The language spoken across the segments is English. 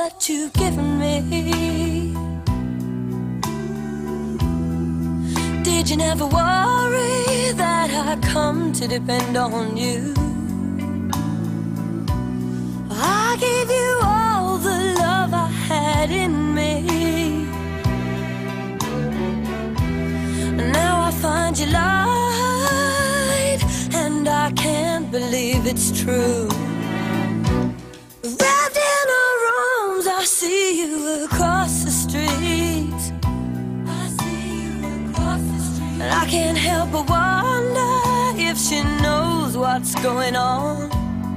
what you've given me. Did you never worry that I'd come to depend on you? I gave you all the love I had in me. Now I find you lied, and I can't believe it's true. Wrapped in our arms, I see you across the street. And I can't help but wonder if she knows what's going on.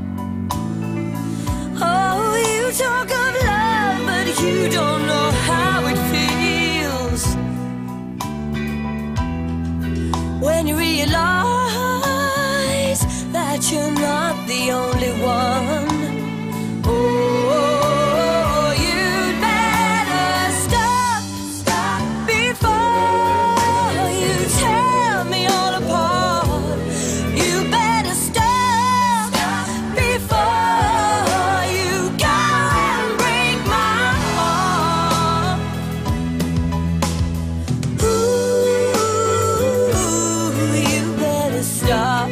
Oh, you talk of love, but you don't know how it feels when you realize that you're not the only one. Oh, you'd better stop before you tear me all apart. You better stop before you go and break my heart. Ooh, you better stop.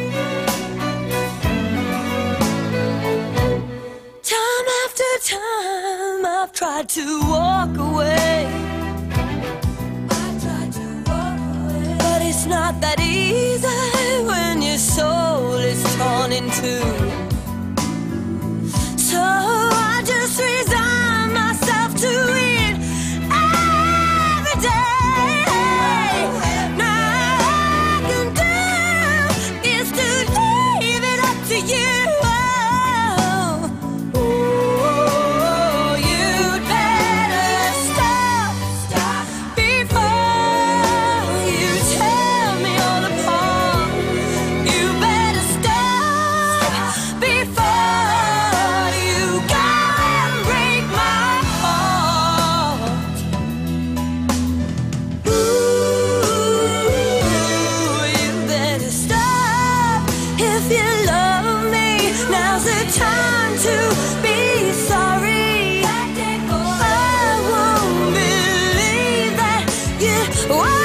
Time after time I've tried to walk away. But it's not that easy when your soul is torn in two. So I just resign myself to it every day. Now all I can do is to leave it up to you. Oh, you'd better stop before you tear me all apart. You better stop before you go and break my heart. Ooh, you better stop if you love me. Now's the time to be sorry. I won't believe that you